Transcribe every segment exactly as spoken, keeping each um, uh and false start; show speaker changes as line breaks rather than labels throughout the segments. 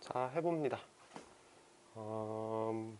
자, 해봅니다. 음...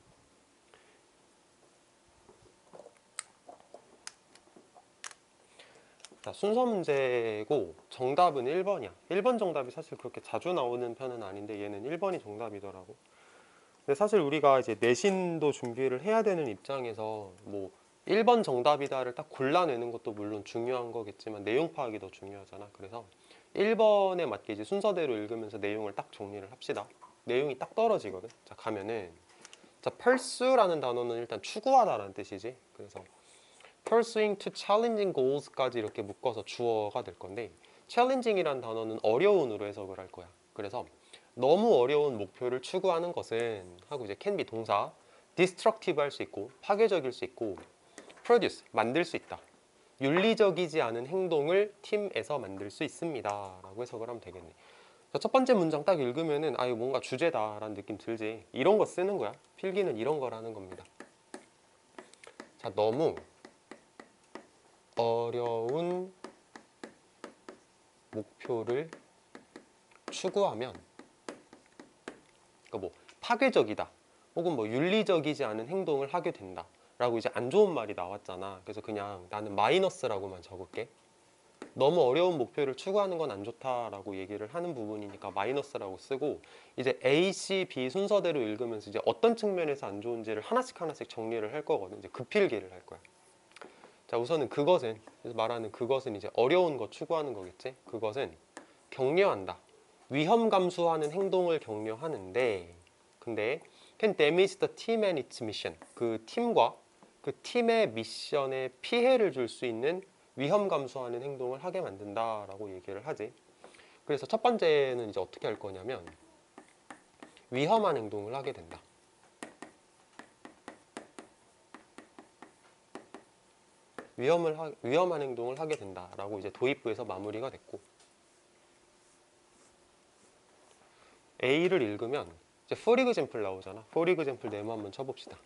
자, 순서 문제고 정답은 일 번이야. 일 번 정답이 사실 그렇게 자주 나오는 편은 아닌데 얘는 일 번이 정답이더라고. 근데 사실 우리가 이제 내신도 준비를 해야 되는 입장에서 뭐 일 번 정답이다를 딱 골라내는 것도 물론 중요한 거겠지만 내용 파악이 더 중요하잖아. 그래서 일 번에 맞게 이제 순서대로 읽으면서 내용을 딱 정리를 합시다. 내용이 딱 떨어지거든. 자, 가면은 자, pursue라는 단어는 일단 추구하다라는 뜻이지. 그래서 pursuing to challenging goals까지 이렇게 묶어서 주어가 될 건데 challenging이란 단어는 어려운으로 해석을 할 거야. 그래서 너무 어려운 목표를 추구하는 것은 하고 이제 can be 동사 destructive 할 수 있고 파괴적일 수 있고 produce 만들 수 있다. 윤리적이지 않은 행동을 팀에서 만들 수 있습니다 라고 해석을 하면 되겠네. 자, 첫 번째 문장 딱 읽으면은 아 이거 뭔가 주제다 라는 느낌 들지. 이런 거 쓰는 거야. 필기는 이런 거라는 겁니다. 자, 너무 어려운 목표를 추구하면 그러니까 뭐 파괴적이다 혹은 뭐 윤리적이지 않은 행동을 하게 된다 라고 이제 안 좋은 말이 나왔잖아. 그래서 그냥 나는 마이너스라고만 적을게. 너무 어려운 목표를 추구하는 건 안 좋다라고 얘기를 하는 부분이니까 마이너스라고 쓰고 이제 A, C, B 순서대로 읽으면서 이제 어떤 측면에서 안 좋은지를 하나씩 하나씩 정리를 할 거거든. 이제 급필기를 할 거야. 자, 우선은 그것은 그래서 말하는 그것은 이제 어려운 거 추구하는 거겠지. 그것은 격려한다. 위험 감수하는 행동을 격려하는데 근데 can damage the team and its mission. 그 팀과 그 팀의 미션에 피해를 줄 수 있는 위험 감수하는 행동을 하게 만든다라고 얘기를 하지. 그래서 첫 번째는 이제 어떻게 할 거냐면 위험한 행동을 하게 된다. 위험을 하, 위험한 행동을 하게 된다라고 이제 도입부에서 마무리가 됐고 A를 읽으면 이제 for example 나오잖아. for example 네모 한번 쳐봅시다.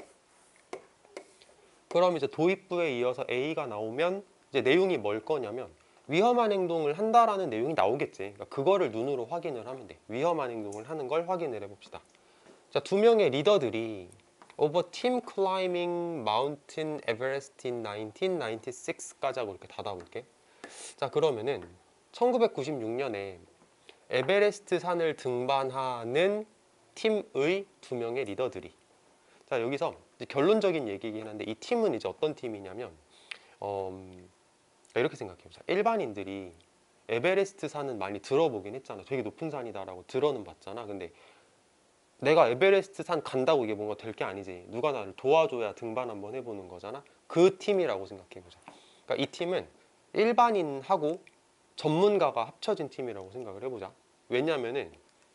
그럼 이제 도입부에 이어서 A가 나오면 이제 내용이 뭘 거냐면 위험한 행동을 한다라는 내용이 나오겠지. 그러니까 그거를 눈으로 확인을 하면 돼. 위험한 행동을 하는 걸 확인을 해봅시다. 자, 두 명의 리더들이 over team climbing mountain Everest in nineteen ninety-six까지 하고 이렇게 닫아볼게. 자, 그러면은 천구백구십육 년에 에베레스트 산을 등반하는 팀의 두 명의 리더들이 자, 여기서 이제 결론적인 얘기이긴 한데 이 팀은 이제 어떤 팀이냐면 어, 이렇게 생각해보자. 일반인들이 에베레스트 산은 많이 들어보긴 했잖아. 되게 높은 산이다라고 들어는 봤잖아. 근데 내가 에베레스트 산 간다고 이게 뭔가 될 게 아니지. 누가 나를 도와줘야 등반 한번 해보는 거잖아. 그 팀이라고 생각해보자. 그러니까 이 팀은 일반인하고 전문가가 합쳐진 팀이라고 생각을 해보자. 왜냐면은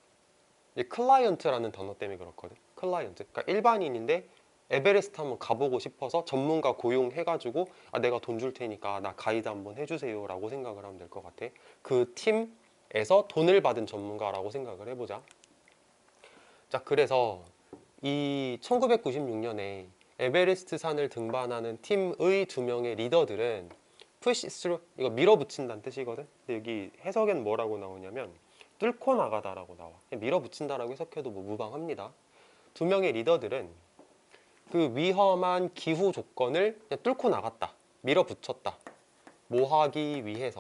클라이언트라는 단어 때문에 그렇거든. 클라이언트. 그러니까 일반인인데 에베레스트 한번 가보고 싶어서 전문가 고용해가지고 아, 내가 돈 줄 테니까 나 가이드 한번 해주세요 라고 생각을 하면 될 것 같아. 그 팀에서 돈을 받은 전문가라고 생각을 해보자. 자, 그래서 이 천구백구십육 년에 에베레스트 산을 등반하는 팀의 두 명의 리더들은 push through, 이거 밀어붙인다는 뜻이거든. 근데 여기 해석엔 뭐라고 나오냐면 뚫고 나가다라고 나와. 밀어붙인다라고 해석해도 뭐 무방합니다. 두 명의 리더들은 그 위험한 기후 조건을 그냥 뚫고 나갔다. 밀어붙였다. 뭐 하기 위해서?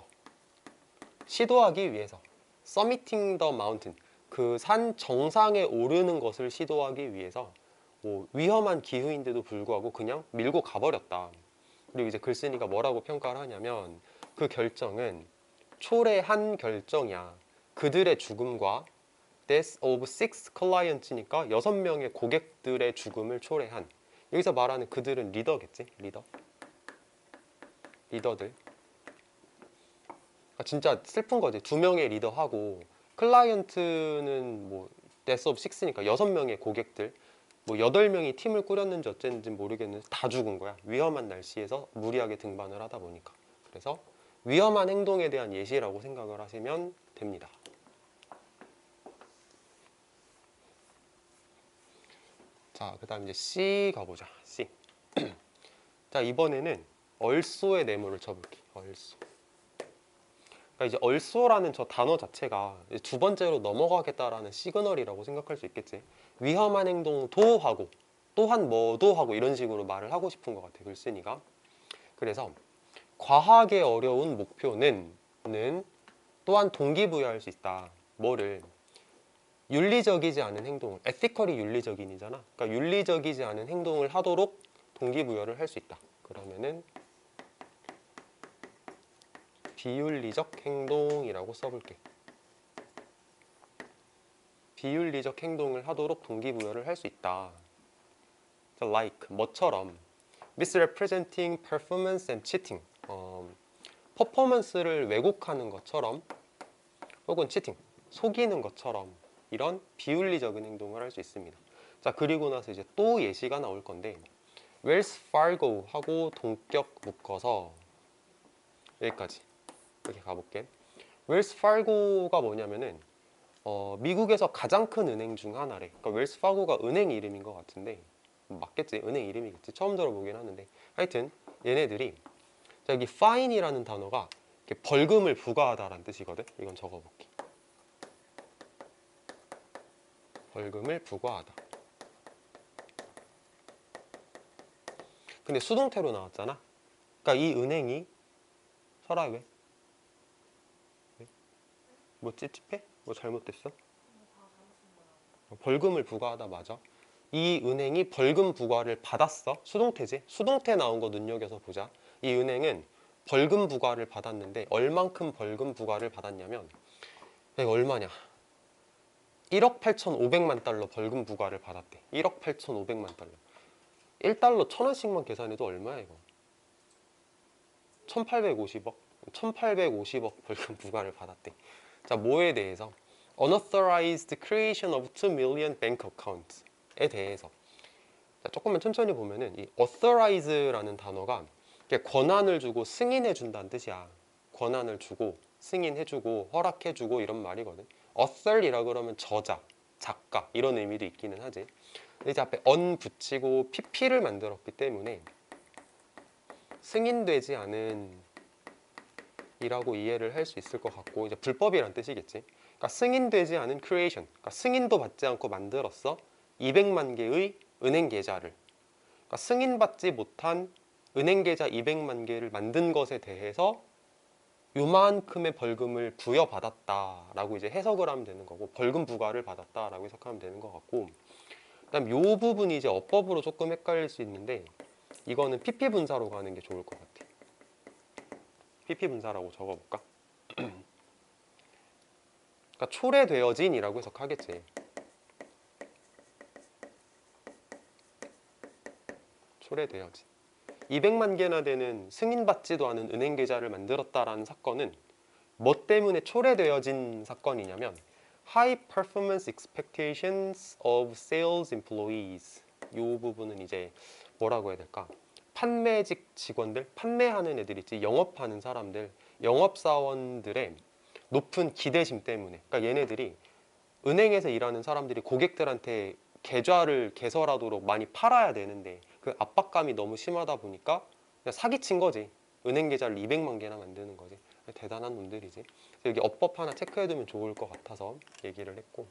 시도하기 위해서. Summiting the mountain. 그 산 정상에 오르는 것을 시도하기 위해서 뭐 위험한 기후인데도 불구하고 그냥 밀고 가버렸다. 그리고 이제 글쓴이가 뭐라고 평가를 하냐면 그 결정은 초래한 결정이야. 그들의 죽음과 death of six clients니까 여섯 명의 고객들의 죽음을 초래한. 여기서 말하는 그들은 리더겠지? 리더. 리더들. 그러니까 진짜 슬픈 거지. 두 명의 리더하고 클라이언트는 뭐 death of six니까 여섯 명의 고객들. 뭐 여덟 명이 팀을 꾸렸는지 어쨌는지 모르겠는데 다 죽은 거야. 위험한 날씨에서 무리하게 등반을 하다 보니까. 그래서 위험한 행동에 대한 예시라고 생각을 하시면 됩니다. 자, 그 다음 이제 C 가보자. C. 자, 이번에는 얼소의 네모를 쳐볼게. 얼소. 그러니까 이제 also라는 저 단어 자체가 이제 두 번째로 넘어가겠다라는 시그널이라고 생각할 수 있겠지. 위험한 행동도 하고 또한 뭐도 하고 이런 식으로 말을 하고 싶은 것 같아, 글쓴이가. 그래서 과하게 어려운 목표는 는 또한 동기부여할 수 있다. 뭐를? 윤리적이지 않은 행동을, 에티컬이 윤리적인이잖아. 그러니까 윤리적이지 않은 행동을 하도록 동기부여를 할 수 있다. 그러면은 비윤리적 행동이라고 써볼게. 비윤리적 행동을 하도록 동기부여를 할 수 있다. Like 뭐처럼 misrepresenting performance and cheating. 어, 퍼포먼스를 왜곡하는 것처럼 혹은 치팅, 속이는 것처럼 이런 비윤리적인 행동을 할 수 있습니다. 자, 그리고 나서 이제 또 예시가 나올 건데 Wells Fargo 하고 동격 묶어서 여기까지 이렇게 가볼게. Wells Fargo가 뭐냐면은 어, 미국에서 가장 큰 은행 중 하나래. 그러니까 웰스 파고가 은행 이름인 것 같은데 맞겠지? 은행 이름이겠지? 처음 들어보긴 하는데 하여튼 얘네들이 자, 여기 fine이라는 단어가 이렇게 벌금을 부과하다라는 뜻이거든. 이건 적어볼게. 벌금을 부과하다. 근데 수동태로 나왔잖아. 그러니까 이 은행이 설아 왜? 왜? 뭐 찝찝해? 뭐 잘못됐어? 벌금을 부과하다 맞아. 이 은행이 벌금 부과를 받았어. 수동태지. 수동태 나온 거 눈여겨서 보자. 이 은행은 벌금 부과를 받았는데 얼만큼 벌금 부과를 받았냐면 이거 얼마냐? 일억 팔천오백만 달러 벌금 부과를 받았대. 일억 팔천오백만 달러. 일 달러 천 원씩만 계산해도 얼마야 이거? 천팔백오십억? 천팔백오십억 벌금 부과를 받았대. 자, 뭐에 대해서? Unauthorized creation of two million bank accounts에 대해서. 자, 조금만 천천히 보면은 이 authorize라는 단어가 권한을 주고 승인해준다는 뜻이야. 권한을 주고 승인해주고 허락해주고 이런 말이거든. author이라 그러면 저자, 작가 이런 의미도 있기는 하지. 근데 이제 앞에 on 붙이고 pp를 만들었기 때문에 승인되지 않은 이라고 이해를 할 수 있을 것 같고 이제 불법이란 뜻이겠지. 그러니까 승인되지 않은 creation, 그러니까 승인도 받지 않고 만들었어. 이백만 개의 은행 계좌를. 그러니까 승인받지 못한 은행 계좌 이백만 개를 만든 것에 대해서 요만큼의 벌금을 부여받았다라고 이제 해석을 하면 되는 거고 벌금 부과를 받았다라고 해석하면 되는 것 같고 그다음 요 부분이 이제 어법으로 조금 헷갈릴 수 있는데 이거는 피피 분사로 가는 게 좋을 것 같아. 피피 분사라고 적어볼까? 그러니까 초래되어진이라고 해석하겠지. 초래되어진. 이백만 개나 되는 승인받지도 않은 은행 계좌를 만들었다라는 사건은 뭐 때문에 초래되어진 사건이냐면 High Performance Expectations of Sales Employees. 이 부분은 이제 뭐라고 해야 될까? 판매직 직원들, 판매하는 애들 있지, 영업하는 사람들, 영업사원들의 높은 기대심 때문에. 그러니까 얘네들이 은행에서 일하는 사람들이 고객들한테 계좌를 개설하도록 많이 팔아야 되는데 그 압박감이 너무 심하다 보니까 그냥 사기친 거지. 은행 계좌를 이백만 개나 만드는 거지. 대단한 놈들이지. 여기 어법 하나 체크해두면 좋을 것 같아서 얘기를 했고.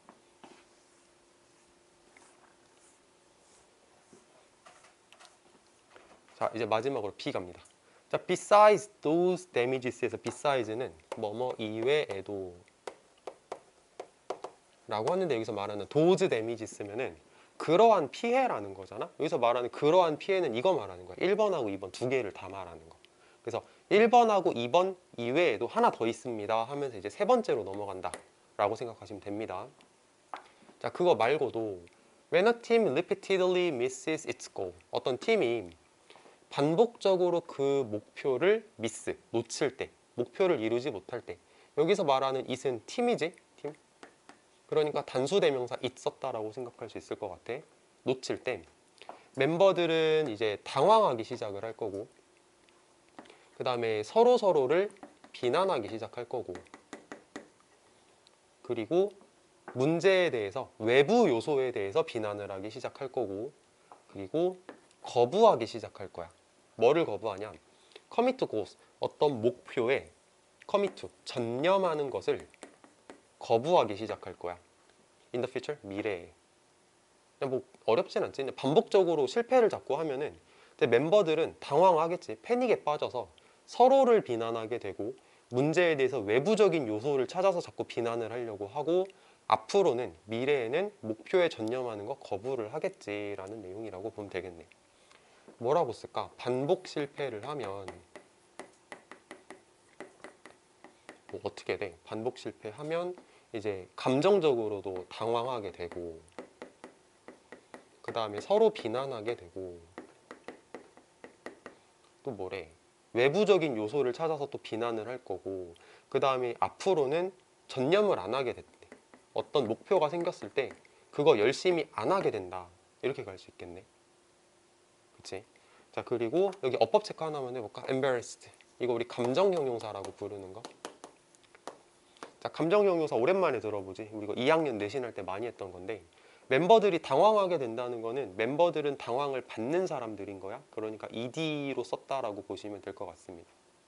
자, 이제 마지막으로 B 갑니다. 자, besides those damages에서 besides는 뭐뭐 이외에도 라고 하는데 여기서 말하는 those damages면은 그러한 피해라는 거잖아. 여기서 말하는 그러한 피해는 이거 말하는 거야. 일 번하고 이 번 두 개를 다 말하는 거. 그래서 일 번하고 이 번 이외에도 하나 더 있습니다 하면서 이제 세 번째로 넘어간다 라고 생각하시면 됩니다. 자, 그거 말고도 When a team repeatedly misses its goal, 어떤 팀이 반복적으로 그 목표를 미스, 놓칠 때, 목표를 이루지 못할 때 여기서 말하는 it은 팀이지? 팀? 그러니까 단수대명사 있었다라고 생각할 수 있을 것 같아. 놓칠 때 멤버들은 이제 당황하기 시작을 할 거고 그 다음에 서로 서로를 비난하기 시작할 거고 그리고 문제에 대해서 외부 요소에 대해서 비난을 하기 시작할 거고 그리고 거부하기 시작할 거야. 뭐를 거부하냐? commit goals, 어떤 목표에 commit to 전념하는 것을 거부하기 시작할 거야. in the future 미래에. 그냥 뭐 어렵진 않지. 근데 반복적으로 실패를 자꾸 하면은 근데 멤버들은 당황하겠지. 패닉에 빠져서 서로를 비난하게 되고 문제에 대해서 외부적인 요소를 찾아서 자꾸 비난을 하려고 하고 앞으로는 미래에는 목표에 전념하는 거 거부를 하겠지라는 내용이라고 보면 되겠네. 뭐라고 쓸까? 반복 실패를 하면 뭐 어떻게 돼? 반복 실패하면 이제 감정적으로도 당황하게 되고 그 다음에 서로 비난하게 되고 또 뭐래? 외부적인 요소를 찾아서 또 비난을 할 거고 그 다음에 앞으로는 전념을 안 하게 됐대. 어떤 목표가 생겼을 때 그거 열심히 안 하게 된다. 이렇게 갈 수 있겠네. 그치? 자, 그리고 여기 어법 체크 하나만 해볼까? embarrassed. 이거 우리 감정 형용사라고 부르는 거. 자, 감정 형용사 오랜만에 들어보지. 우리 이거 이 학년 내신할 때 많이 했던 건데 멤버들이 당황하게 된다는 거는 멤버들은 당황을 받는 사람들인 거야. 그러니까 이디로 썼다라고 보시면 될 것 같습니다.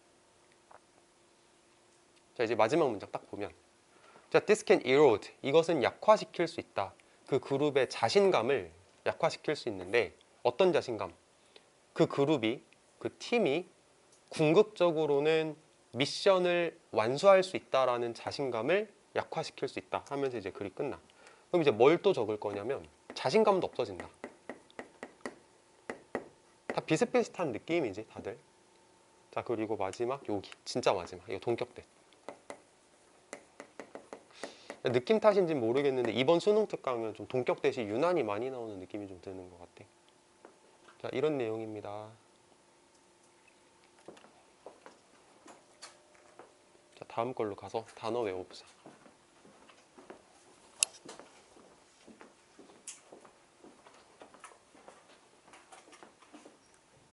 자, 이제 마지막 문장 딱 보면 자, this can erode. 이것은 약화시킬 수 있다. 그 그룹의 자신감을 약화시킬 수 있는데 어떤 자신감? 그 그룹이, 그 팀이 궁극적으로는 미션을 완수할 수 있다라는 자신감을 약화시킬 수 있다 하면서 이제 글이 끝나. 그럼 이제 뭘 또 적을 거냐면 자신감도 없어진다. 다 비슷비슷한 느낌이지 다들. 자, 그리고 마지막 여기 진짜 마지막 이거 동격대. 느낌 탓인지는 모르겠는데 이번 수능 특강은 좀 동격대시 유난히 많이 나오는 느낌이 좀 드는 것 같아. 자, 이런 내용입니다. 자, 다음 걸로 가서 단어 외워보자.